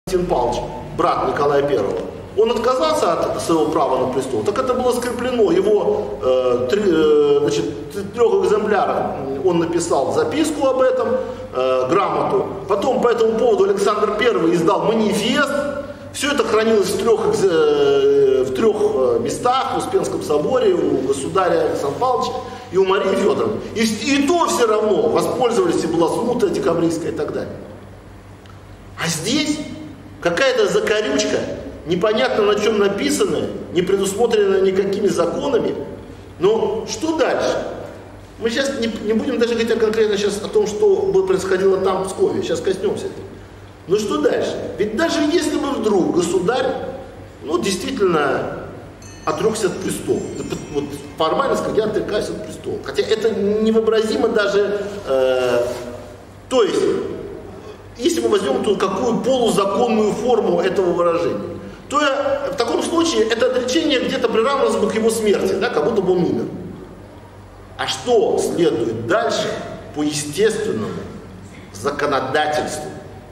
Павлович, брат Николая I, он отказался от своего права на престол, так это было скреплено. Его в 3 экземплярах он написал записку об этом, грамоту. Потом по этому поводу Александр I издал манифест. Все это хранилось в трех местах: в Успенском соборе, у государя Александра Павловича и у Марии Федоровны. И то все равно воспользовались, и была смута декабристская и так далее. А здесь какая-то закорючка, непонятно на чем написанная, не предусмотренная никакими законами. Но что дальше? Мы сейчас не будем даже говорить конкретно сейчас о том, что происходило там в Пскове. Сейчас коснемся этого. Но что дальше? Ведь даже если бы вдруг государь, действительно отрекся от престола, вот формально сказать, я отрекаюсь от престола. Хотя это невообразимо даже, то есть, если мы возьмем тут какую полузаконную форму этого выражения, то в таком случае это отречение где-то приравнивалось бы к его смерти, да, как будто бы он умер. А что следует дальше по естественному законодательству?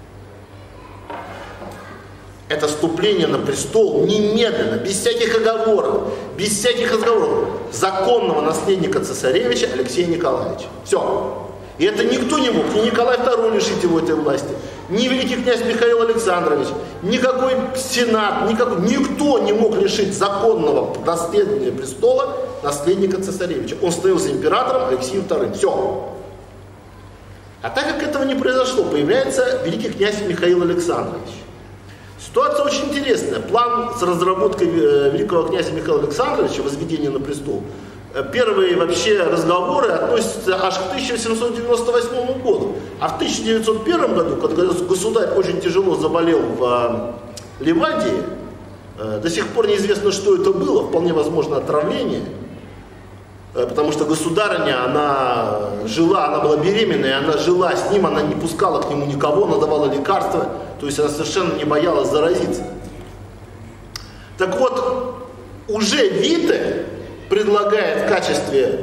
Это вступление на престол немедленно, без всяких оговоров, законного наследника цесаревича Алексея Николаевича. Все. И это никто не мог, ни Николай II лишить его этой власти, ни великий князь Михаил Александрович, никакой сенат, никто не мог лишить законного наследия престола наследника цесаревича. Он становился императором Алексеем II. Все. А так как этого не произошло, появляется великий князь Михаил Александрович. Ситуация очень интересная. План с разработкой великого князя Михаила Александровича, возведения на престол, первые вообще разговоры относятся аж к 1798 году. А в 1901 году, когда государь очень тяжело заболел в Ливадии, до сих пор неизвестно, что это было, вполне возможно отравление, потому что государыня, она была беременная, она жила с ним, она не пускала к нему никого, она давала лекарства, то есть она совершенно не боялась заразиться. Так вот, уже Витте предлагает в качестве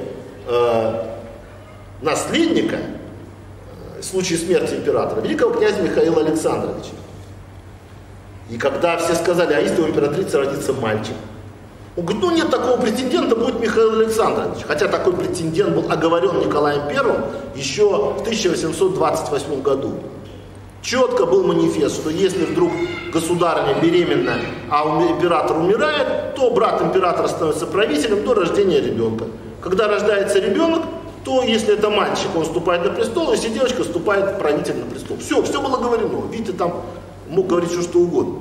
наследника в случае смерти императора великого князя Михаила Александровича. И когда все сказали, а если у императрицы родится мальчик, он говорит, нет такого претендента, будет Михаил Александрович. Хотя такой претендент был оговорен Николаем I еще в 1828 году. Четко был манифест, что если вдруг государыня беременна, а император умирает, то брат императора становится правителем до рождения ребенка. Когда рождается ребенок, то если это мальчик, он вступает на престол, если девочка вступает правитель на престол. Все было говорено. Витте там мог говорить все, что угодно.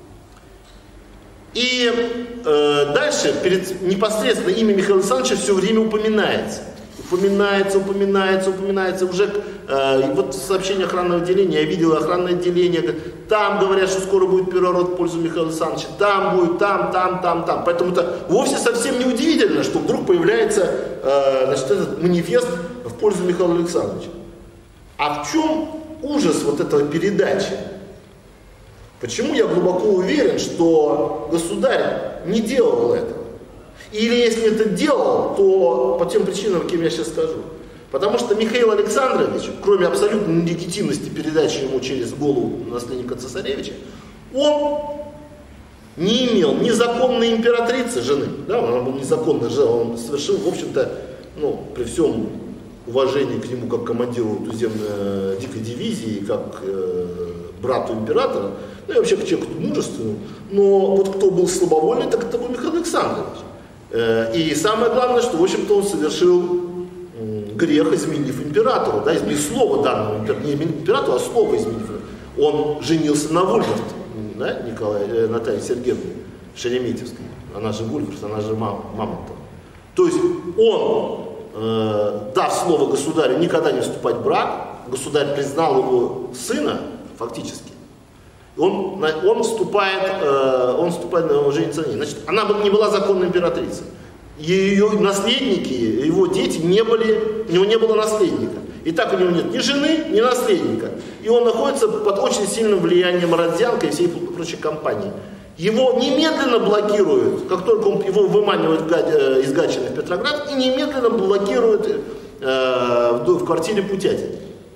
И дальше непосредственно имя Михаила Александровича все время упоминается. Упоминается. Уже вот сообщение охранного отделения, я видел охранное отделение, там говорят, что скоро будет переворот в пользу Михаила Александровича, там будет, там. Поэтому это вовсе совсем не удивительно, что вдруг появляется этот манифест в пользу Михаила Александровича. А в чем ужас вот этого передачи? Почему я глубоко уверен, что государь не делал этого? Или если это делал, то по тем причинам, каким я сейчас скажу. Потому что Михаил Александрович, кроме абсолютной нелегитимности передачи ему через голову наследника цесаревича, он не имел ни законной императрицы жены, да, он был незаконной женой, он совершил, в общем-то, при всем уважении к нему как командиру туземной дикой дивизии, как брату императора, и вообще к человеку мужественному, но вот кто был слабовольный, так это был Михаил Александрович. И самое главное, что, в общем-то, он совершил грех, изменив императору, да, изменив слово данного императору, не императору, а слово изменив. Он женился на Вольфгард, да, Наталье Сергеевне Шереметьевской, она же Вольфгард, она же Мамонтова. То есть он, дав слово государю никогда не вступать в брак, государь признал его сына, фактически, он вступает, женится на ней. Значит, она не была законной императрицей. Ее наследники, его дети у него не было наследника. И так у него нет ни жены, ни наследника. И он находится под очень сильным влиянием Родзянко и всей прочей компании. Его немедленно блокируют, как только его выманивают из Гатчины в Петроград, и немедленно блокируют в квартире Путятина.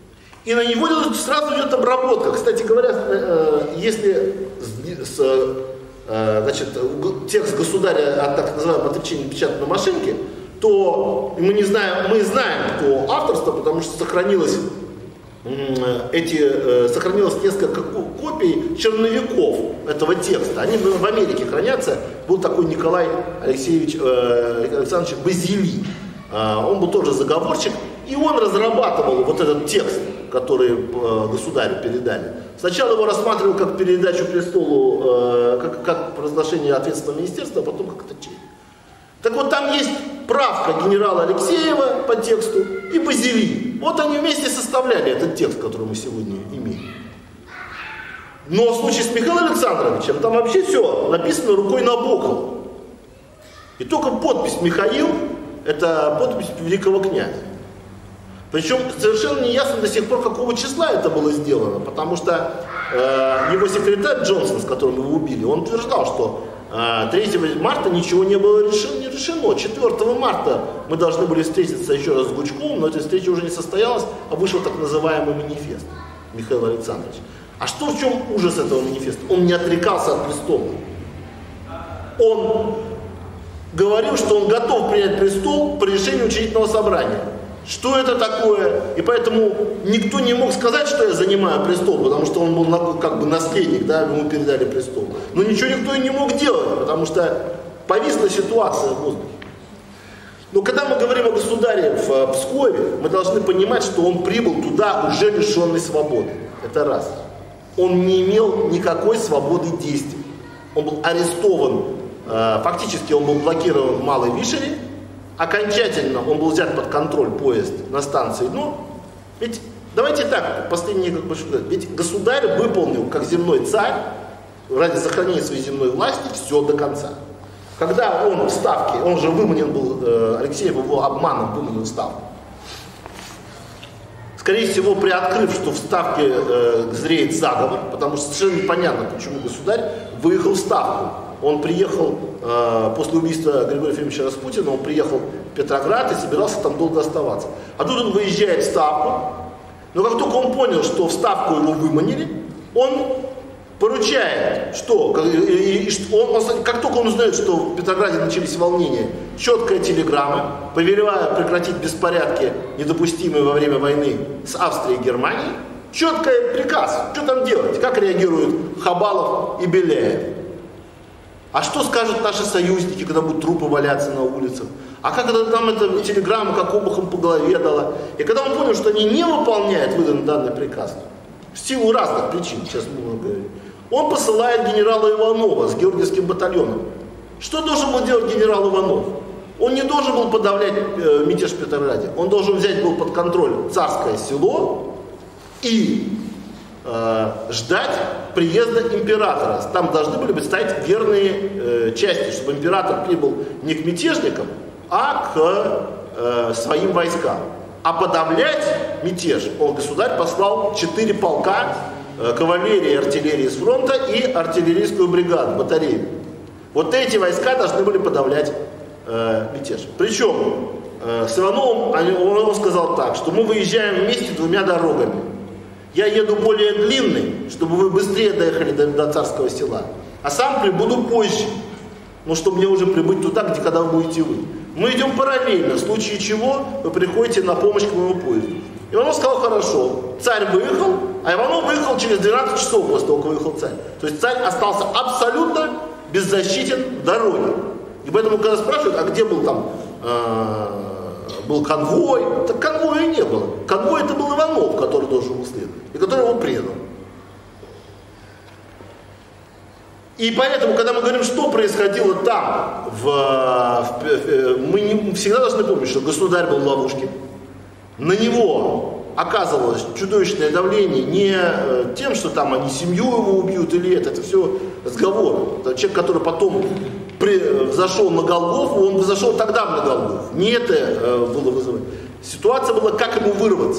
И на него сразу идет обработка. Кстати говоря, если значит, текст государя от так называемого отречения печатан на машинке, то мы знаем, кто авторство, потому что сохранилось несколько копий черновиков этого текста. Они в Америке хранятся. Был такой Николай Александрович Базилий. Он был тоже заговорщик, и он разрабатывал вот этот текст, который государю передали. Сначала его рассматривал как передачу престолу, как разглашение ответственного министерства, а потом как это честь. Так вот, там есть правка генерала Алексеева по тексту и Базилий. Вот они вместе составляли этот текст, который мы сегодня имеем. Но в случае с Михаилом Александровичем там вообще все написано рукой Набокова. И только подпись Михаил — это подпись великого князя. Причем совершенно не ясно до сих пор, какого числа это было сделано, потому что его секретарь Джонсон, с которым его убили, он утверждал, что 3 марта ничего не было решено. 4 марта мы должны были встретиться еще раз с Гучковым, но эта встреча уже не состоялась, а вышел так называемый манифест Михаила Александровича. А что, в чем ужас этого манифеста? Он не отрекался от престола. Он говорил, что он готов принять престол по решению учредительного собрания. Что это такое? И поэтому никто не мог сказать, что я занимаю престол, потому что он был как бы наследник, да, ему передали престол. Но ничего никто и не мог делать, потому что повисла ситуация в воздухе. Но когда мы говорим о государе в Пскове, мы должны понимать, что он прибыл туда уже лишенный свободы. Это раз. Он не имел никакой свободы действий. Он был арестован, фактически он был блокирован в Малой Вишере. Окончательно он был взят под контроль поезд на станции Дно. Ведь давайте так, последнее как бы что-то. Ведь государь выполнил, как земной царь, ради сохранения своей земной власти, все до конца. Когда он в Ставке, он же выманен был, Алексеев его обманом выманил в Ставку. Скорее всего, приоткрыв, что в Ставке зреет заговор, потому что совершенно непонятно, почему государь выехал в Ставку. Он приехал после убийства Григория Ефимовича Распутина, он приехал в Петроград и собирался там долго оставаться. А тут он выезжает в Ставку, но как только он понял, что в Ставку его выманили, он поручает, что, как только он узнает, что в Петрограде начались волнения, четкая телеграмма, повелевая прекратить беспорядки, недопустимые во время войны с Австрией и Германией, четкий приказ, что там делать, как реагируют Хабалов и Беляев. А что скажут наши союзники, когда будут трупы валяться на улицах? А как это там эта телеграмма, как обухом по голове дала? И когда он понял, что они не выполняют выданный данный приказ, в силу разных причин, сейчас мы говорим, он посылает генерала Иванова с Георгиевским батальоном. Что должен был делать генерал Иванов? Он не должен был подавлять мятеж в Петрограде. Он должен взять был под контроль Царское Село и ждать приезда императора. Там должны были бы стоять верные части, чтобы император прибыл не к мятежникам, а к своим войскам. А подавлять мятеж государь послал 4 полка кавалерии и артиллерии с фронта и артиллерийскую бригаду, батарею. Вот эти войска должны были подавлять мятеж. Причем с Ивановым он сказал так, что мы выезжаем вместе 2 дорогами. Я еду более длинный, чтобы вы быстрее доехали до Царского Села, а сам прибуду позже, чтобы мне уже прибыть туда, когда вы будете вы. Мы идем параллельно, в случае чего вы приходите на помощь к моему поезду. Иванов сказал, хорошо. Царь выехал, а Иванов выехал через 12 часов после того, как выехал царь. То есть царь остался абсолютно беззащитен в дороге. И поэтому, когда спрашивают, а где был там был конвой, так конвоя и не было. Конвой это был Иванов, который должен был следовать, и который его предал. И поэтому, когда мы говорим, что происходило там, мы всегда должны помнить, что государь был в ловушке. На него оказывалось чудовищное давление не тем, что там они семью его убьют или это все разговор. Это человек, который потом взошел на Голгофу, он взошел тогда на Голгофу. Не это было вызывать. Ситуация была, как ему вырваться.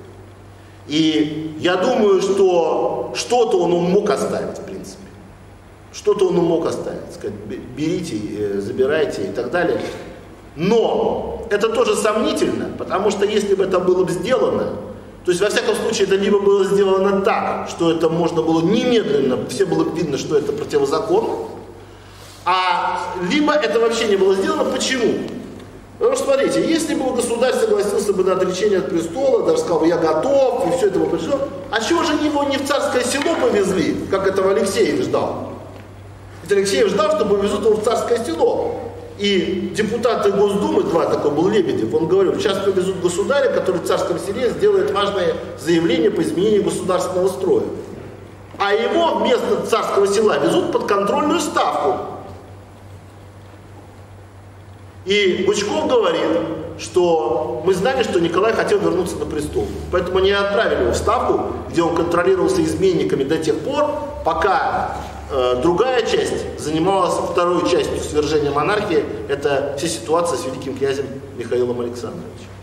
И я думаю, что что-то он мог оставить, в принципе. Что-то он мог оставить, сказать, берите, забирайте и так далее. Но это тоже сомнительно, потому что если бы это было бы сделано, То есть, во всяком случае, это либо было сделано так, что это можно было немедленно, все было видно, что это противозаконно, либо это вообще не было сделано. Почему? Потому что, смотрите, если бы государь согласился бы на отречение от престола, даже сказал бы, я готов, и все это бы пришло, а чего же его не в царское село повезли, как этого Алексеев ждал? Ведь Алексеев ждал, что повезут его в царское село. И депутаты Госдумы, такой был Лебедев, он говорил, сейчас повезут государя, который в царском селе сделает важное заявление по изменению государственного строя. А его вместо царского села везут под контрольную ставку. И Гучков говорит, что мы знали, что Николай хотел вернуться на престол. Поэтому они отправили его в ставку, где он контролировался изменниками до тех пор, пока другая часть занималась второй частью свержения монархии. Это вся ситуация с великим князем Михаилом Александровичем.